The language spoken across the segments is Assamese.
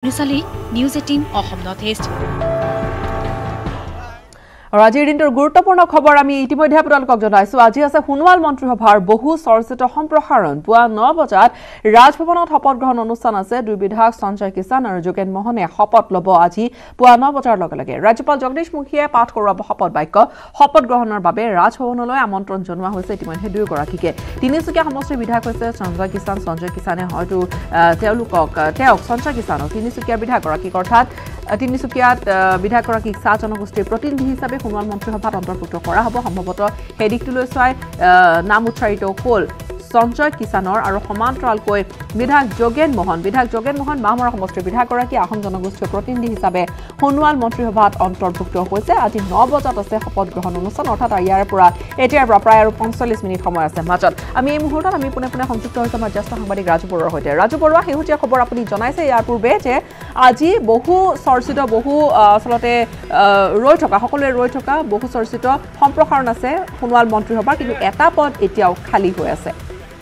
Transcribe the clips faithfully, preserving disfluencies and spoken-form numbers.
বিনুচালী news eighteen Assam north east আৰু আজিৰ দিনটোৰ গুৰুত্বপূৰ্ণ খবৰ আমি ইতিমধ্যে আপোনালোকক জনাইছো আজি আছে সোণোৱাল মন্ত্ৰীসভাৰ বহু চৰ্চিত সম্প্ৰসাৰণ পুৱা ন বজাত ৰাজভৱনত শপত গ্ৰহণ অনুষ্ঠান আছে দুই বিধায়ক সঞ্জয় কিষাণ আৰু যোগেন মোহনে শপত ল'ব আজি পুৱা ন বজাৰ লগে লগে ৰাজ্যপাল জগদীশ মুখীয়ে পাঠ কৰোৱাব শপত বাক্য শপত গ্ৰহণৰ বাবে ৰাজভৱনলৈ আমন্ত্ৰণ জনোৱা হৈছে ইতিমধ্যে দুয়োগৰাকীকে তিনিচুকীয়া সমষ্টিৰ বিধায়ক হৈছে সঞ্জয় কিষাণ সঞ্জয় কিষাণে হয়তো তেওঁলোকক তেওঁক সঞ্জয় কিষাণক তিনিচুকীয়াৰ বিধায়কগৰাকীক অৰ্থাৎ তিনিচুকীয়াত বিধায়কগৰাকীক চাহ জনগোষ্ঠীৰ প্ৰতিনিধি হিচাপে সোণোৱাল মন্ত্ৰীসভাত অন্তৰ্ভুক্ত কৰা হ'ব সম্ভৱতঃ সেই দিশটোলৈ চাই নাম উচ্চাৰিত হ'ল সঞ্জয় কিষাণৰ আৰু সমান্তৰালকৈ বিধায়ক যোগেন মোহন বিধায়ক যোগেন মোহন মাহমৰা সমষ্টিৰ বিধায়কগৰাকী আহোম জনগোষ্ঠীৰ প্ৰতিনিধি হিচাপে সোণোৱাল মন্ত্ৰীসভাত অন্তৰ্ভুক্ত হৈছে আজি ন বজাত আছে শপত গ্ৰহণ অনুষ্ঠান অৰ্থাৎ ইয়াৰ পৰা এতিয়াৰ পৰা প্ৰায় আৰু পঞ্চল্লিছ মিনিট সময় আছে মাজত আমি এই মুহূৰ্তত আমি পোনে পোনে সংযুক্ত হৈছোঁ আমাৰ জ্যেষ্ঠ সাংবাদিক ৰাজু বৰুৱাৰ সৈতে ৰাজু বৰুৱা শেহতীয়া খবৰ আপুনি জনাইছে ইয়াৰ পূৰ্বে যে আজি বহু চৰ্চিত বহু আচলতে ৰৈ থকা সকলোৱে ৰৈ থকা বহু চৰ্চিত সম্প্ৰসাৰণ আছে সোণোৱাল মন্ত্ৰীসভাৰ কিন্তু এটা পদ এতিয়াও খালী হৈ আছে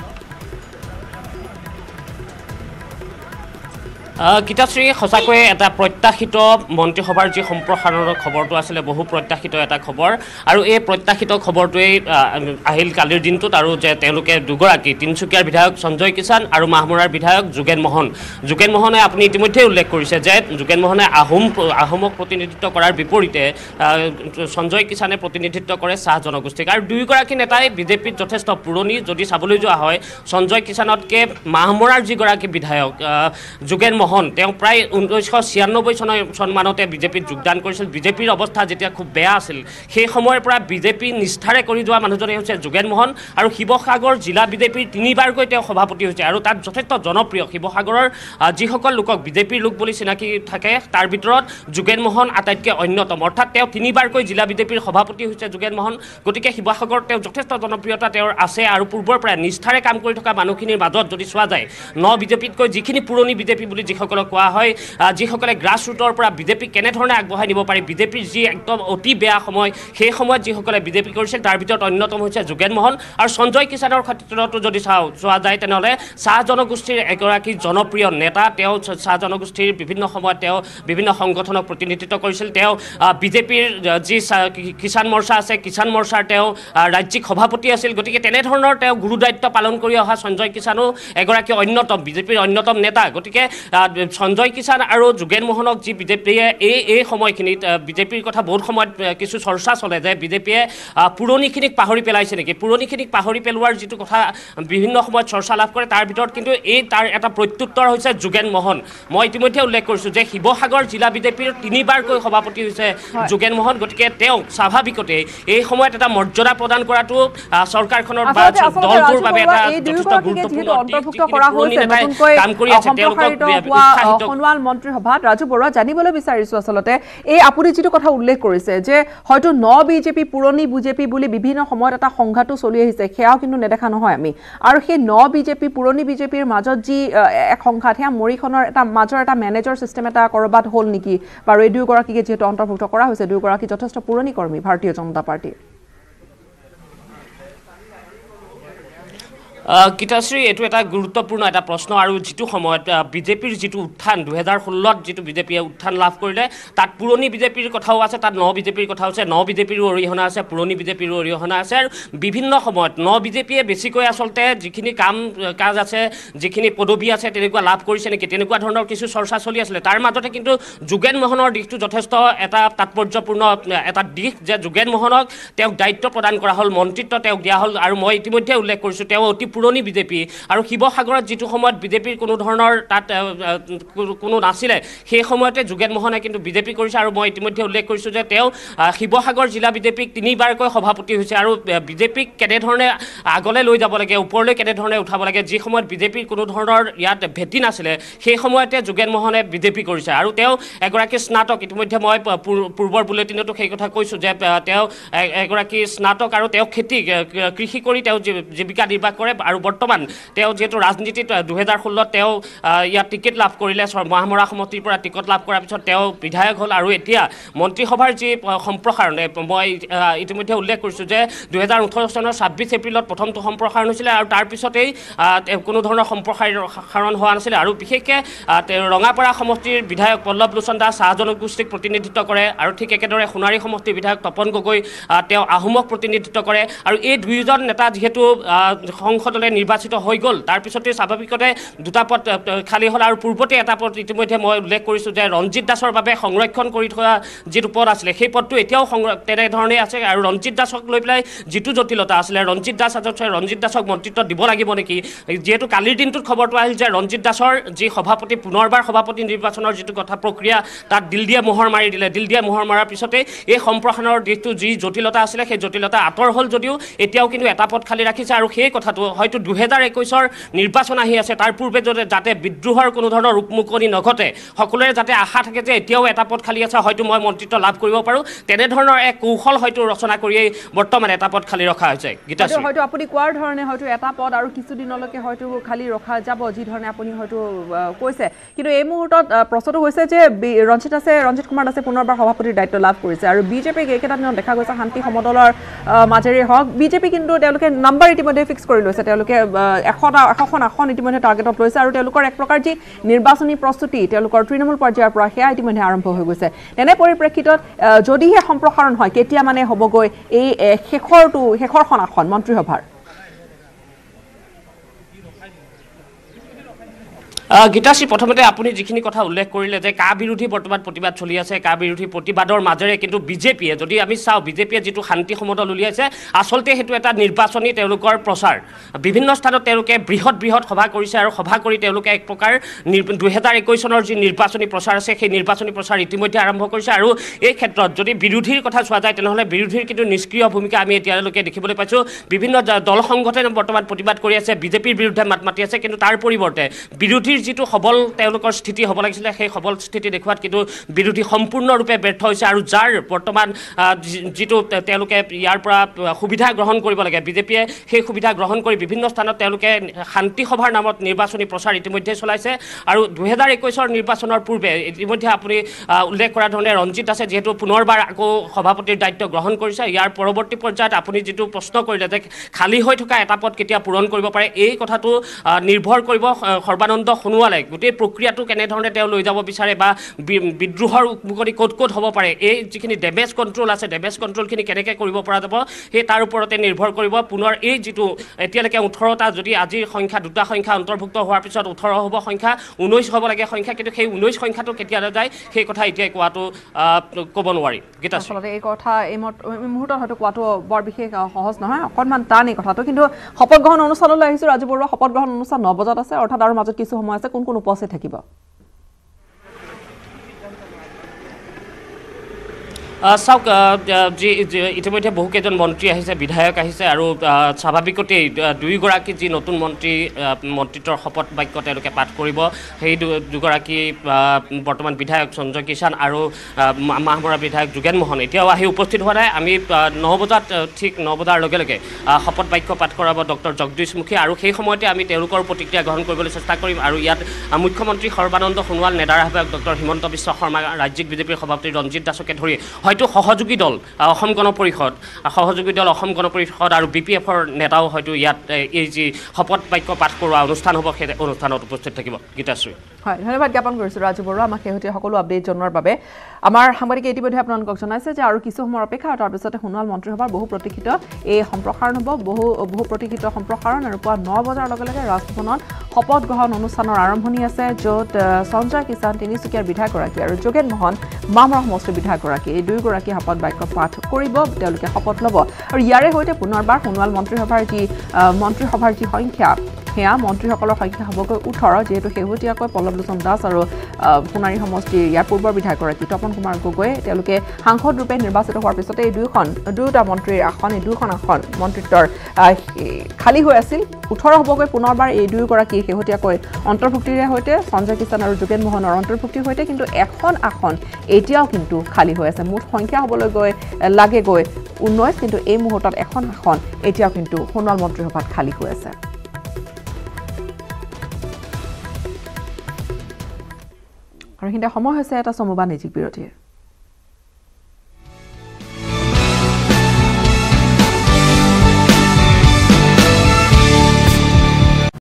গীতাশ্ৰী সঁচাকৈয়ে এটা প্ৰত্যাশিত মন্ত্ৰীসভাৰ যি সম্প্ৰসাৰণৰ খবৰটো আছিলে বহু প্ৰত্যাশিত এটা খবৰ আৰু এই প্ৰত্যাশিত খবৰটোৱেই আহিল কালিৰ দিনটোত আৰু যে তেওঁলোকে দুগৰাকী তিনিচুকীয়াৰ বিধায়ক সঞ্জয় কিষাণ আৰু মাহমৰাৰ বিধায়ক যোগেন মোহন যোগেন মোহনে আপুনি ইতিমধ্যে উল্লেখ কৰিছে যে যোগেন মোহনে আহোম আহোমক প্ৰতিনিধিত্ব কৰাৰ বিপৰীতে সঞ্জয় কিষাণে প্ৰতিনিধিত্ব কৰে চাহ জনগোষ্ঠীক আৰু দুয়োগৰাকী নেতাই বিজেপিত যথেষ্ট পুৰণি যদি চাবলৈ যোৱা হয় সঞ্জয় কিষাণতকৈ মাহমৰাৰ যিগৰাকী বিধায়ক যোগেন মোহন তেওঁ প্ৰায় ঊনৈছশ ছিয়ান্নব্বৈ চন চনমানতে বিজেপিত যোগদান কৰিছিল বিজেপিৰ অৱস্থা যেতিয়া খুব বেয়া আছিল সেই সময়ৰ পৰা বিজেপি নিষ্ঠাৰে কৰি যোৱা মানুহজনে হৈছে যোগেন মোহন আৰু শিৱসাগৰ জিলা বিজেপিৰ তিনিবাৰকৈ তেওঁ সভাপতি হৈছে আৰু তাত যথেষ্ট জনপ্ৰিয় শিৱসাগৰৰ যিসকল লোকক বিজেপিৰ লোক বুলি চিনাকি থাকে তাৰ ভিতৰত যোগেন মোহন আটাইতকৈ অন্যতম অৰ্থাৎ তেওঁ তিনিবাৰকৈ জিলা বিজেপিৰ সভাপতি হৈছে যোগেন মোহন গতিকে শিৱসাগৰত তেওঁ যথেষ্ট জনপ্ৰিয়তা তেওঁৰ আছে আৰু পূৰ্বৰ পৰা নিষ্ঠাৰে কাম কৰি থকা মানুহখিনিৰ মাজত যদি চোৱা যায় ন বিজেপিতকৈ যিখিনি পুৰণি বিজেপি বুলি যিসকলক কোৱা হয় যিসকলে গ্ৰাছ ৰুটৰ পৰা বিজেপি কেনেধৰণে আগবঢ়াই নিব পাৰি বিজেপিৰ যি একদম অতি বেয়া সময় সেই সময়ত যিসকলে বিজেপি কৰিছিল তাৰ ভিতৰত অন্যতম হৈছে যোগেন মোহন আৰু সঞ্জয় কিষাণৰ ক্ষেত্ৰতো যদি চাওঁ চোৱা যায় তেনেহ'লে চাহ জনগোষ্ঠীৰ এগৰাকী জনপ্ৰিয় নেতা তেওঁ চাহ জনগোষ্ঠীৰ বিভিন্ন সময়ত তেওঁ বিভিন্ন সংগঠনক প্ৰতিনিধিত্ব কৰিছিল তেওঁ বিজেপিৰ যি কিষাণ মৰ্চা আছে কিষাণ মৰ্চাৰ তেওঁ ৰাজ্যিক সভাপতি আছিল গতিকে তেনেধৰণৰ তেওঁ গুৰু দায়িত্ব পালন কৰি অহা সঞ্জয় কিষাণো এগৰাকী অন্যতম বিজেপিৰ অন্যতম নেতা গতিকে সঞ্জয় কিষাণ আৰু যোগেন মোহনক যি বিজেপিয়ে এই এই সময়খিনিত বিজেপিৰ কথা বহুত সময়ত কিছু চৰ্চা চলে যে বিজেপিয়ে পুৰণিখিনিক পাহৰি পেলাইছে নেকি পুৰণিখিনিক পাহৰি পেলোৱাৰ যিটো কথা বিভিন্ন সময়ত চৰ্চা লাভ কৰে তাৰ ভিতৰত কিন্তু এই তাৰ এটা প্ৰত্যুত্তৰ হৈছে যোগেন মোহন মই ইতিমধ্যে উল্লেখ কৰিছোঁ যে শিৱসাগৰ জিলা বিজেপিৰ তিনিবাৰকৈ সভাপতি হৈছে যোগেন মোহন গতিকে তেওঁক স্বাভাৱিকতে এই সময়ত এটা মৰ্যাদা প্ৰদান কৰাটো চৰকাৰখনৰ বা দলটোৰ বাবে এটা যথেষ্ট গুৰুত্বপূৰ্ণ অন্তৰ্ভুক্ত কৰা হৈছে নতুনকৈ কাম কৰি আছে তেওঁলোকক সোণোৱাল মন্ত্ৰীসভাত ৰাজু বৰুৱা জানিবলৈ বিচাৰিছো আচলতে এই আপুনি যিটো কথা উল্লেখ কৰিছে যে হয়তো ন বিজেপি পুৰণি বিজেপি বুলি বিভিন্ন সময়ত এটা সংঘাতো চলি আহিছে সেয়াও কিন্তু নেদেখা নহয় আমি আৰু সেই ন বিজেপি পুৰণি বিজেপিৰ মাজত যি এক সংঘাত সেয়া মৰিখনৰ এটা মাজৰ এটা মেনেজাৰ চিষ্টেম এটা কৰবাত হ'ল নেকি বাৰু এই দুয়োগৰাকীকে যিহেতু অন্তৰ্ভুক্ত কৰা হৈছে দুয়োগৰাকী যথেষ্ট পুৰণি কৰ্মী ভাৰতীয় জনতা পাৰ্টীৰ গীতাশ্ৰী এইটো এটা গুৰুত্বপূৰ্ণ এটা প্ৰশ্ন আৰু যিটো সময়ত বিজেপিৰ যিটো উত্থান দুহেজাৰ ষোল্লত যিটো বিজেপিয়ে উত্থান লাভ কৰিলে তাত পুৰণি বিজেপিৰ কথাও আছে তাত ন বিজেপিৰ কথাও আছে ন বিজেপিৰো অৰিহণা আছে পুৰণি বিজেপিৰো অৰিহণা আছে আৰু বিভিন্ন সময়ত ন বিজেপিয়ে বেছিকৈ আচলতে যিখিনি কাম কাজ আছে যিখিনি পদবী আছে তেনেকুৱা লাভ কৰিছে নেকি তেনেকুৱা ধৰণৰ কিছু চৰ্চা চলি আছিলে তাৰ মাজতে কিন্তু যোগেন মোহনৰ দিশটো যথেষ্ট এটা তাৎপৰ্যপূৰ্ণ এটা দিশ যে যোগেন মোহনক তেওঁক দায়িত্ব প্ৰদান কৰা হ'ল মন্ত্ৰিত্ব তেওঁক দিয়া হ'ল আৰু মই ইতিমধ্যে উল্লেখ কৰিছোঁ তেওঁ অতি পুৰণি বিজেপি আৰু শিৱসাগৰত যিটো সময়ত বিজেপিৰ কোনো ধৰণৰ তাত কোনো নাছিলে সেই সময়তে যোগেন মোহনে কিন্তু বিজেপি কৰিছে আৰু মই ইতিমধ্যে উল্লেখ কৰিছোঁ যে তেওঁ শিৱসাগৰ জিলা বিজেপিক তিনিবাৰকৈ সভাপতি হৈছে আৰু বিজেপিক কেনেধৰণে আগলৈ লৈ যাব লাগে ওপৰলৈ কেনেধৰণে উঠাব লাগে যি সময়ত বিজেপিৰ কোনো ধৰণৰ ইয়াত ভেটি নাছিলে সেই সময়তে যোগেন মোহনে বিজেপি কৰিছে আৰু তেওঁ এগৰাকী স্নাতক ইতিমধ্যে মই পূৰ্বৰ বুলেটিনতো সেই কথা কৈছোঁ যে তেওঁ এগৰাকী স্নাতক আৰু তেওঁ খেতি কৃষি কৰি তেওঁ জীৱিকা নিৰ্বাহ কৰে আৰু বৰ্তমান তেওঁ যিহেতু ৰাজনীতিত দুহেজাৰ ষোল্লত তেওঁ ইয়াত টিকেট লাভ কৰিলে মহামৰা সমষ্টিৰ পৰা টিকট লাভ কৰাৰ পিছত তেওঁ বিধায়ক হ'ল আৰু এতিয়া মন্ত্ৰীসভাৰ যি সম্প্ৰসাৰণ মই ইতিমধ্যে উল্লেখ কৰিছোঁ যে দুহেজাৰ ওঠৰ চনৰ ছাব্বিছ এপ্ৰিলত প্ৰথমটো সম্প্ৰসাৰণ হৈছিলে আৰু তাৰপিছতেই কোনো ধৰণৰ সম্প্ৰসাৰণ হোৱা নাছিলে আৰু বিশেষকৈ ৰঙাপাৰা সমষ্টিৰ বিধায়ক পল্লৱ লোচন দাস চাহ জনগোষ্ঠীক প্ৰতিনিধিত্ব কৰে আৰু ঠিক একেদৰে সোণাৰী সমষ্টিৰ বিধায়ক তপন গগৈ তেওঁ আহোমক প্ৰতিনিধিত্ব কৰে আৰু এই দুয়োজন নেতা যিহেতু সংসদলৈ নিৰ্বাচিত হৈ গ'ল তাৰপিছতে স্বাভাৱিকতে দুটা পদ খালী হ'ল আৰু পূৰ্বতে এটা পদ ইতিমধ্যে মই উল্লেখ কৰিছোঁ যে ৰঞ্জিত দাসৰ বাবে সংৰক্ষণ কৰি থোৱা যিটো পদ আছিলে সেই পদটো এতিয়াও তেনেধৰণে আছে আৰু ৰঞ্জিত দাসক লৈ পেলাই যিটো জটিলতা আছিলে ৰঞ্জিত দাস আচলতে ৰঞ্জিত দাসক মন্ত্ৰিত্ব দিব লাগিব নেকি যিহেতু কালিৰ দিনটোত খবৰটো আহিল যে ৰঞ্জিত দাসৰ যি সভাপতি পুনৰবাৰ সভাপতি নিৰ্বাচনৰ যিটো কথা প্ৰক্ৰিয়া তাত দিল দিয়ে মোহৰ মাৰি দিলে দিল দিয়ে মোহৰ মৰাৰ পিছতে এই সম্প্ৰসাৰণৰ দিশটো যি জটিলতা আছিলে সেই জটিলতা আঁতৰ হ'ল যদিও এতিয়াও কিন্তু এটা পদ খালী ৰাখিছে আৰু সেই কথাটো হয়তো দুহেজাৰ একৈছৰ নিৰ্বাচন আহি আছে তাৰ পূৰ্বে যাতে বিদ্ৰোহৰ কোনো ধৰণৰ ৰূপমুকনি নঘটে সকলোৰে যাতে আশা থাকে যে এতিয়াও এটা পদ খালী আছে হয়তো মই মন্ত্ৰিত্ব লাভ কৰিব পাৰোঁ তেনেধৰণৰ এক কৌশল হয়তো ৰচনা কৰিয়েই বৰ্তমান এটা পদ খালী ৰখা হৈছে গীতাশ্ৰী হয়তো আপুনি কোৱাৰ ধৰণে হয়তো এটা পদ আৰু কিছুদিনলৈকে হয়তো খালী ৰখা যাব যি ধৰণে আপুনি হয়তো কৈছে কিন্তু এই মুহূৰ্তত প্ৰশ্নটো হৈছে যে ৰঞ্জিত দাসে ৰঞ্জিত কুমাৰ দাসে পুনৰবাৰ সভাপতিৰ দায়িত্ব লাভ কৰিছে আৰু বিজেপিক এইকেইটা দিনত দেখা গৈছে শান্তি সমদলৰ মাজেৰে হওক বিজেপি কিন্তু তেওঁলোকে নাম্বাৰ ইতিমধ্যে ফিক্স কৰি লৈছে তেওঁলোকে এশটা এশখন আসন ইতিমধ্যে টাৰ্গেটত লৈছে আৰু তেওঁলোকৰ এক প্ৰকাৰ যি নিৰ্বাচনী প্ৰস্তুতি তেওঁলোকৰ তৃণমূল পৰ্যায়ৰ পৰা সেয়া ইতিমধ্যে আৰম্ভ হৈ গৈছে তেনে পৰিপ্ৰেক্ষিতত যদিহে সম্প্ৰসাৰণ হয় কেতিয়া মানে হ'বগৈ এই শেষৰটো শেষৰখন আসন মন্ত্ৰীসভাৰ গীতাশ্ৰী প্ৰথমতে আপুনি যিখিনি কথা উল্লেখ কৰিলে যে কা বিৰোধী বৰ্তমান প্ৰতিবাদ চলি আছে কা বিৰোধী প্ৰতিবাদৰ মাজেৰে কিন্তু বিজেপিয়ে যদি আমি চাওঁ বিজেপিয়ে যিটো শান্তি সমদল উলিয়াইছে আচলতে সেইটো এটা নিৰ্বাচনী তেওঁলোকৰ প্ৰচাৰ বিভিন্ন স্থানত তেওঁলোকে বৃহৎ বৃহৎ সভা কৰিছে আৰু সভা কৰি তেওঁলোকে এক প্ৰকাৰ দুহেজাৰ একৈছ চনৰ যি নিৰ্বাচনী প্ৰচাৰ আছে সেই নিৰ্বাচনী প্ৰচাৰ ইতিমধ্যে আৰম্ভ কৰিছে আৰু এই ক্ষেত্ৰত যদি বিৰোধীৰ কথা চোৱা যায় তেনেহ'লে বিৰোধীৰ কিন্তু নিষ্ক্ৰিয় ভূমিকা আমি এতিয়ালৈকে দেখিবলৈ পাইছোঁ বিভিন্ন দল সংগঠনে বৰ্তমান প্ৰতিবাদ কৰি আছে বিজেপিৰ বিৰুদ্ধে মাত মাতি আছে কিন্তু তাৰ পৰিৱৰ্তে বিৰোধীৰ যিটো সবল তেওঁলোকৰ স্থিতি হ'ব লাগিছিলে সেই সবল স্থিতি দেখুৱাত কিন্তু বিৰোধী সম্পূৰ্ণৰূপে ব্যৰ্থ হৈছে আৰু যাৰ বৰ্তমান যিটো তেওঁলোকে ইয়াৰ পৰা সুবিধা গ্ৰহণ কৰিব লাগে বিজেপিয়ে সেই সুবিধা গ্ৰহণ কৰি বিভিন্ন স্থানত তেওঁলোকে শান্তি সভাৰ নামত নিৰ্বাচনী প্ৰচাৰ ইতিমধ্যে চলাইছে আৰু দুহেজাৰ একৈছৰ নিৰ্বাচনৰ পূৰ্বে ইতিমধ্যে আপুনি উল্লেখ কৰা ধৰণে ৰঞ্জিত দাসে যিহেতু পুনৰবাৰ আকৌ সভাপতিৰ দায়িত্ব গ্ৰহণ কৰিছে ইয়াৰ পৰৱৰ্তী পৰ্যায়ত আপুনি যিটো প্ৰশ্ন কৰিলে যে খালী হৈ থকা এটা পদ কেতিয়া পূৰণ কৰিব পাৰে এই কথাটো নিৰ্ভৰ কৰিব সৰ্বানন্দ সোণোৱালে গোটেই প্ৰক্ৰিয়াটো কেনেধৰণে তেওঁ লৈ যাব বিচাৰে বা বিদ্ৰোহৰ মুকলি ক'ত ক'ত হ'ব পাৰে এই যিখিনি ডেমেজ কণ্ট্ৰল আছে ডেমেজ কণ্ট্ৰলখিনি কেনেকৈ কৰিব পৰা যাব সেই তাৰ ওপৰতে নিৰ্ভৰ কৰিব পুনৰ এই যিটো এতিয়ালৈকে ওঠৰটা যদি আজিৰ সংখ্যা দুটা সংখ্যা অন্তৰ্ভুক্ত হোৱাৰ পিছত ওঠৰ হ'ব সংখ্যা ঊনৈছ হ'ব লাগে সংখ্যা কিন্তু সেই ঊনৈছ সংখ্যাটো কেতিয়ালৈ যায় সেই কথা এতিয়াই কোৱাটো ক'ব নোৱাৰি গীতাশ্ৰী আচলতে এই কথা এই মুহূৰ্তত হয়তো কোৱাটো বৰ বিশেষ সহজ নহয় অকণমান টান এই কথাটো কিন্তু শপত গ্ৰহণ অনুষ্ঠানলৈ আহিছোঁ ৰাজু বৰুৱা শপত গ্ৰহণ অনুষ্ঠান ন বজাত আছে অৰ্থাৎ আৰু মাজত কিছু সময় আছে কোন কোন উপস্থিত থাকিব চাওক যি ইতিমধ্যে বহুকেইজন মন্ত্ৰী আহিছে বিধায়ক আহিছে আৰু স্বাভাৱিকতেই দুয়োগৰাকী যি নতুন মন্ত্ৰী মন্ত্ৰিত্বৰ শপত বাক্য তেওঁলোকে পাঠ কৰিব সেই দুগৰাকী বৰ্তমান বিধায়ক সঞ্জয় কিষাণ আৰু মাহমৰা বিধায়ক যোগেন মোহন এতিয়াও আহি উপস্থিত হোৱা নাই আমি ন বজাত ঠিক ন বজাৰ লগে লগে শপত বাক্য পাঠ কৰাব ডক্টৰ জগদীশ মুখী আৰু সেই সময়তে আমি তেওঁলোকৰ প্ৰতিক্ৰিয়া গ্ৰহণ কৰিবলৈ চেষ্টা কৰিম আৰু ইয়াত মুখ্যমন্ত্ৰী সৰ্বানন্দ সোণোৱাল নেডাৰ আহ্বায়ক ডক্টৰ হিমন্ত বিশ্ব শৰ্মা ৰাজ্যিক বিজেপিৰ সভাপতি ৰঞ্জিত দাসকে ধৰি হয়তো সহযোগী দল অসম গণ পৰিষদ সহযোগী দল অসম গণ পৰিষদ আৰু বি পি এফৰ নেতাও হয়তো ইয়াত এই যি শপত বাক্য পাঠ কৰোৱা অনুষ্ঠান হ'ব সেই অনুষ্ঠানত উপস্থিত থাকিব গীতাশ্ৰী হয় ধন্যবাদ জ্ঞাপন কৰিছোঁ ৰাজু বৰুৱা আমাক শেহতীয়া সকলো আপডেট জনোৱাৰ বাবে আমাৰ সাংবাদিকে ইতিমধ্যে আপোনালোকক জনাইছে যে আৰু কিছু সময়ৰ অপেক্ষা আৰু তাৰপিছতে সোণোৱাল মন্ত্ৰীসভাৰ বহু প্ৰতীক্ষিত এই সম্প্ৰসাৰণ হ'ব বহু বহু প্ৰতীক্ষিত সম্প্ৰসাৰণ আৰু পুৱা ন বজাৰ লগে লগে ৰাজভৱনত শপত গ্ৰহণ অনুষ্ঠানৰ আৰম্ভণি আছে য'ত সঞ্জয় কিষাণ তিনিচুকীয়াৰ বিধায়কগৰাকী আৰু যোগেন মোহন মাহমৰা সমষ্টিৰ বিধায়কগৰাকী এই দুয়োগৰাকী শপত বাক্য পাঠ কৰিব তেওঁলোকে শপত ল'ব আৰু ইয়াৰে সৈতে পুনৰবাৰ সোণোৱাল মন্ত্ৰীসভাৰ যি মন্ত্ৰীসভাৰ যি সংখ্যা সেয়া মন্ত্ৰীসকলৰ সংখ্যা হ'বগৈ ওঠৰ যিহেতু শেহতীয়াকৈ পল্লৱ লোচন দাস আৰু সোণাৰী সমষ্টিৰ ইয়াৰ পূৰ্বৰ বিধায়কগৰাকী তপন কুমাৰ গগৈ তেওঁলোকে সাংসদ ৰূপে নিৰ্বাচিত হোৱাৰ পিছতে এই দুয়োখন দুয়োটা মন্ত্ৰীৰ আসন এই দুয়োখন আসন মন্ত্ৰিত্বৰ খালী হৈ আছিল ওঠৰ হ'বগৈ পুনৰবাৰ এই দুয়োগৰাকী শেহতীয়াকৈ অন্তৰ্ভুক্তিৰে সৈতে সঞ্জয় কিষাণ আৰু যোগেন মোহনৰ অন্তৰ্ভুক্তিৰ সৈতে কিন্তু এখন আসন এতিয়াও কিন্তু খালী হৈ আছে মুঠ সংখ্যা হ'বলৈ গৈ লাগেগৈ ঊনৈছ কিন্তু এই মুহূৰ্তত এখন আসন এতিয়াও কিন্তু সোণোৱাল মন্ত্ৰীসভাত খালী হৈ আছে আৰু এইখিনিতে সময় হৈছে এটা চমু বাণিজ্যিক বিৰতিৰ